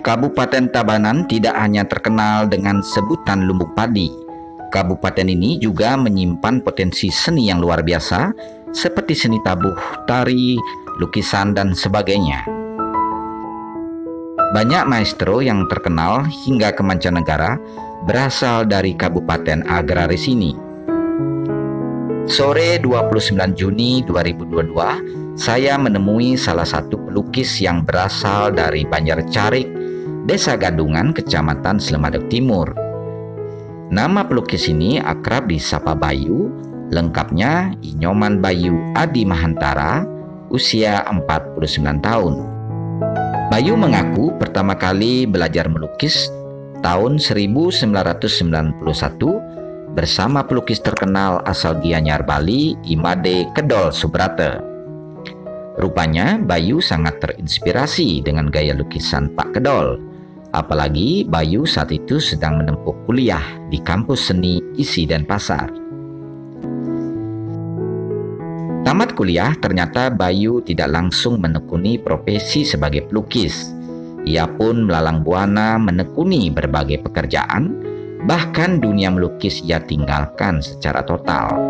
Kabupaten Tabanan tidak hanya terkenal dengan sebutan lumbung padi. Kabupaten ini juga menyimpan potensi seni yang luar biasa, seperti seni tabuh, tari, lukisan, dan sebagainya. Banyak maestro yang terkenal hingga ke mancanegara berasal dari Kabupaten agraris ini. Sore 29 Juni 2022, saya menemui salah satu pelukis yang berasal dari Banjarcarik, Desa Gadungan, Kecamatan Slemadeg Timur. Nama pelukis ini akrab disapa Bayu, lengkapnya Inyoman Bayu Adi Mahantara, usia 49 tahun. Bayu mengaku pertama kali belajar melukis tahun 1991 bersama pelukis terkenal asal Gianyar, Bali, Imade Kedol Subrata. Rupanya Bayu sangat terinspirasi dengan gaya lukisan Pak Kedol. Apalagi Bayu saat itu sedang menempuh kuliah di kampus seni Isi Denpasar. Tamat kuliah, ternyata Bayu tidak langsung menekuni profesi sebagai pelukis. Ia pun melalang buana menekuni berbagai pekerjaan, bahkan dunia melukis ia tinggalkan secara total.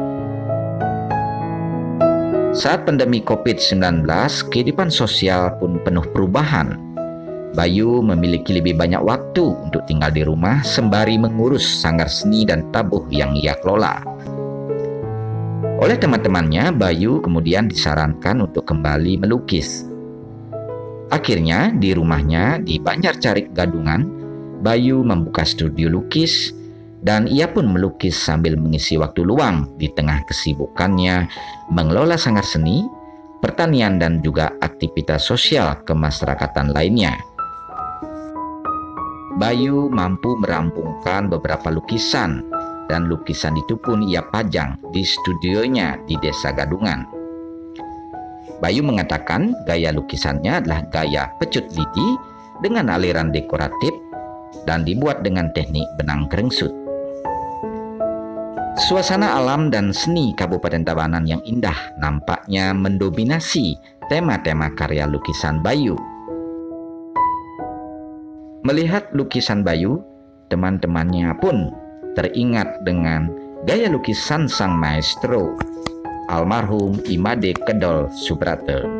Saat pandemi COVID-19, kehidupan sosial pun penuh perubahan. Bayu memiliki lebih banyak waktu untuk tinggal di rumah sembari mengurus sanggar seni dan tabuh yang ia kelola. Oleh teman-temannya, Bayu kemudian disarankan untuk kembali melukis. Akhirnya, di rumahnya di Banjarcarik Gadungan, Bayu membuka studio lukis dan ia pun melukis sambil mengisi waktu luang di tengah kesibukannya mengelola sanggar seni, pertanian, dan juga aktivitas sosial kemasyarakatan lainnya. Bayu mampu merampungkan beberapa lukisan, dan lukisan itu pun ia pajang di studionya di Desa Gadungan. Bayu mengatakan gaya lukisannya adalah gaya pecut lidi dengan aliran dekoratif dan dibuat dengan teknik benang krengsut. Suasana alam dan seni Kabupaten Tabanan yang indah nampaknya mendominasi tema-tema karya lukisan Bayu. Melihat lukisan Bayu, teman-temannya pun teringat dengan gaya lukisan sang maestro, almarhum Imade Kedol Subrata.